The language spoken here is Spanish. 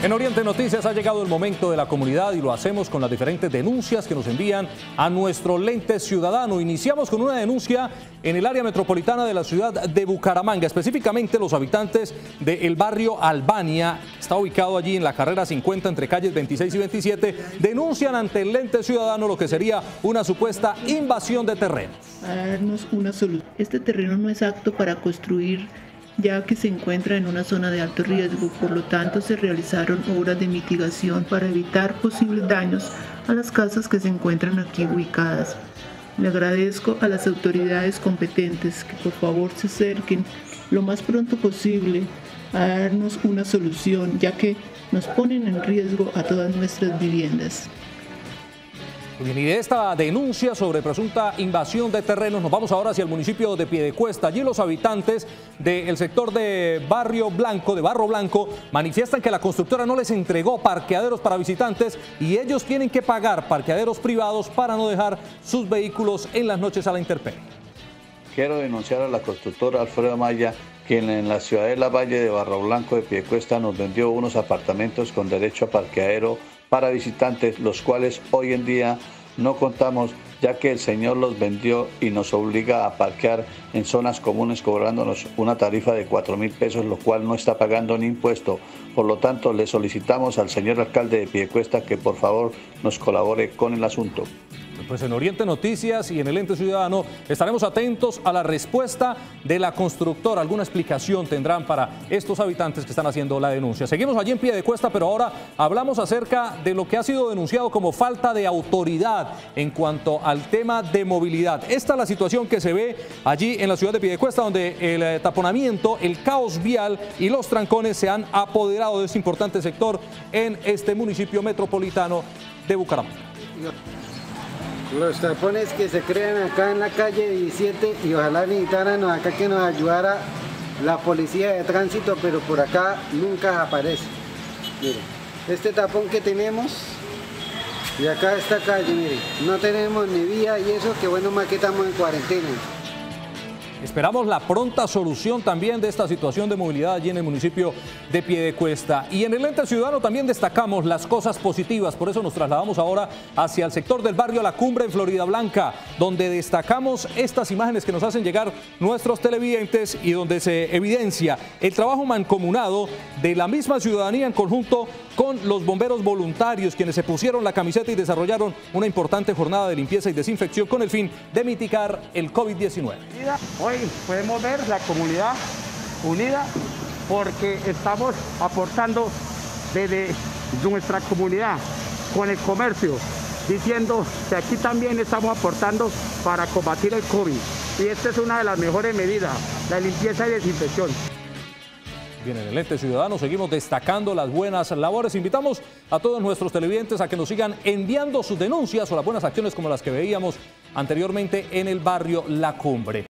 En Oriente Noticias ha llegado el momento de la comunidad y lo hacemos con las diferentes denuncias que nos envían a nuestro Lente Ciudadano. Iniciamos con una denuncia en el área metropolitana de la ciudad de Bucaramanga, específicamente los habitantes del barrio Albania, está ubicado allí en la carrera 50 entre calles 26 y 27, denuncian ante el Lente Ciudadano lo que sería una supuesta invasión de terrenos. A darnos una solución. Este terreno no es apto para construir, ya que se encuentra en una zona de alto riesgo, por lo tanto se realizaron obras de mitigación para evitar posibles daños a las casas que se encuentran aquí ubicadas. Le agradezco a las autoridades competentes que por favor se acerquen lo más pronto posible a darnos una solución, ya que nos ponen en riesgo a todas nuestras viviendas. Bien, y de esta denuncia sobre presunta invasión de terrenos nos vamos ahora hacia el municipio de Piedecuesta. Allí los habitantes del sector de Barro Blanco, manifiestan que la constructora no les entregó parqueaderos para visitantes y ellos tienen que pagar parqueaderos privados para no dejar sus vehículos en las noches a la intemperie. Quiero denunciar a la constructora Alfredo Maya, quien en la ciudadela Valle de Barro Blanco de Piedecuesta nos vendió unos apartamentos con derecho a parqueadero para visitantes, los cuales hoy en día no contamos, ya que el señor los vendió y nos obliga a parquear en zonas comunes cobrándonos una tarifa de 4.000 pesos, lo cual no está pagando ni impuesto. Por lo tanto, le solicitamos al señor alcalde de Piedecuesta que por favor nos colabore con el asunto. Pues en Oriente Noticias y en el Ente Ciudadano estaremos atentos a la respuesta de la constructora. Alguna explicación tendrán para estos habitantes que están haciendo la denuncia. Seguimos allí en Piedecuesta, pero ahora hablamos acerca de lo que ha sido denunciado como falta de autoridad en cuanto al tema de movilidad. Esta es la situación que se ve allí en la ciudad de Piedecuesta, donde el taponamiento, el caos vial y los trancones se han apoderado de este importante sector en este municipio metropolitano de Bucaramanga. Los tapones que se crean acá en la calle 17 y ojalá necesitaran acá que nos ayudara la policía de tránsito, pero por acá nunca aparece. Miren, este tapón que tenemos y acá esta calle, miren, no tenemos ni vía y eso que bueno más que estamos en cuarentena. Esperamos la pronta solución también de esta situación de movilidad allí en el municipio de Piedecuesta. Y en el Ente Ciudadano también destacamos las cosas positivas, por eso nos trasladamos ahora hacia el sector del barrio La Cumbre en Floridablanca, donde destacamos estas imágenes que nos hacen llegar nuestros televidentes y donde se evidencia el trabajo mancomunado de la misma ciudadanía en conjunto con los bomberos voluntarios, quienes se pusieron la camiseta y desarrollaron una importante jornada de limpieza y desinfección con el fin de mitigar el COVID-19. Hoy podemos ver la comunidad unida porque estamos aportando desde nuestra comunidad con el comercio, diciendo que aquí también estamos aportando para combatir el COVID. Y esta es una de las mejores medidas, la limpieza y desinfección. Bien, en el Ente Ciudadano seguimos destacando las buenas labores. Invitamos a todos nuestros televidentes a que nos sigan enviando sus denuncias o las buenas acciones como las que veíamos anteriormente en el barrio La Cumbre.